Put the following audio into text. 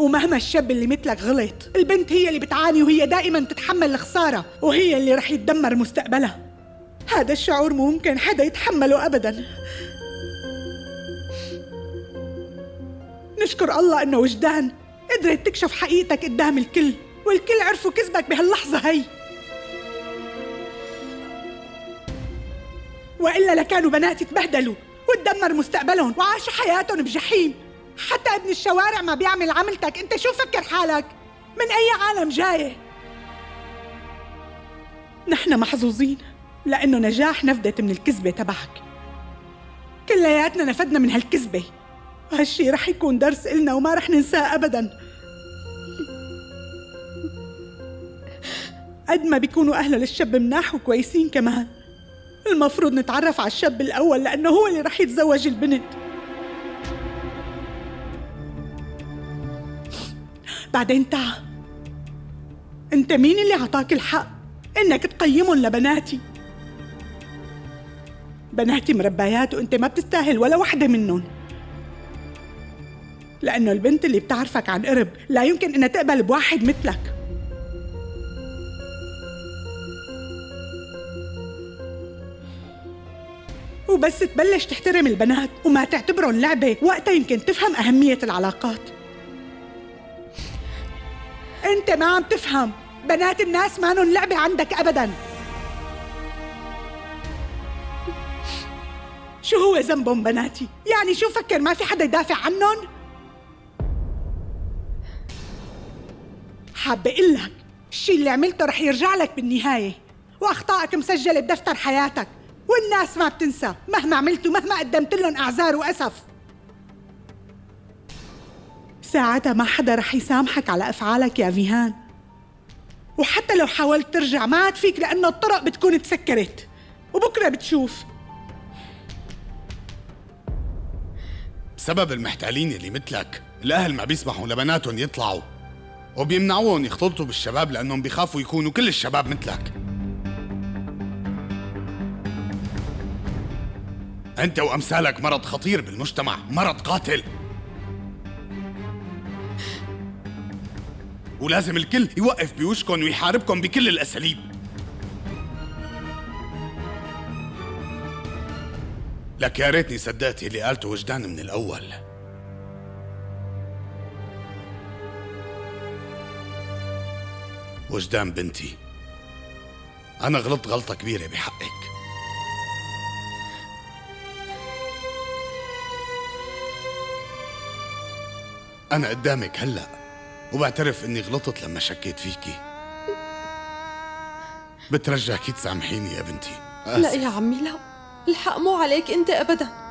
ومهما الشاب اللي مثلك غلط، البنت هي اللي بتعاني وهي دائما تتحمل الخسارة، وهي اللي رح يتدمر مستقبلها. هذا الشعور مو ممكن حدا يتحمله أبدا. نشكر الله إنه وجدان قدرت تكشف حقيقتك قدام الكل، والكل عرفوا كذبك بهاللحظة هي، وإلا لكانوا بناتي تبهدلوا وتدمر مستقبلهم وعاشوا حياتهم بجحيم. حتى ابن الشوارع ما بيعمل عملتك. انت شو فكر حالك؟ من اي عالم جاي؟ نحن محظوظين لانه نجاح نفدت من الكذبة تبعك. كلياتنا نفدنا من هالكذبة، وهالشي رح يكون درس إلنا وما رح ننساه ابدا. قد ما بيكونوا اهله للشاب مناح وكويسين كمان، المفروض نتعرف على الشاب الاول لانه هو اللي رح يتزوج البنت. بعدين انت مين اللي عطاك الحق انك تقيمهم لبناتي؟ بناتي مربيات وانت ما بتستاهل ولا وحدة منهم، لانه البنت اللي بتعرفك عن قرب لا يمكن انها تقبل بواحد مثلك. وبس تبلش تحترم البنات وما تعتبرهم لعبة، وقتها يمكن تفهم أهمية العلاقات. انت ما عم تفهم، بنات الناس مانن لعبة عندك ابدا. شو هو ذنبهم بناتي؟ يعني شو فكر ما في حدا يدافع عنهم؟ حابة اقول لك الشي اللي عملته رح يرجع لك بالنهاية، واخطائك مسجلة بدفتر حياتك، والناس ما بتنسى مهما عملت ومهما قدمت لهم اعذار واسف. ساعتها ما حدا رح يسامحك على أفعالك يا فيهان، وحتى لو حاولت ترجع ما عاد فيك لأنه الطرق بتكون تسكرت، وبكرة بتشوف. بسبب المحتالين اللي مثلك الأهل ما بيسمحوا لبناتهم يطلعوا، وبيمنعوهم يختلطوا بالشباب لأنهم بيخافوا يكونوا كل الشباب مثلك. أنت وأمثالك مرض خطير بالمجتمع، مرض قاتل، ولازم الكل يوقف بوشكم ويحاربكم بكل الأساليب. لك يا ريتني صدقت اللي قالته وجدان من الأول. وجدان بنتي، أنا غلطت غلطة كبيرة بحقك. أنا قدامك هلأ وبعترف إني غلطت لما شكيت فيكي. بترجاكي تسامحيني يا بنتي. لا يا عمي لا، الحق مو عليك أنت أبدا.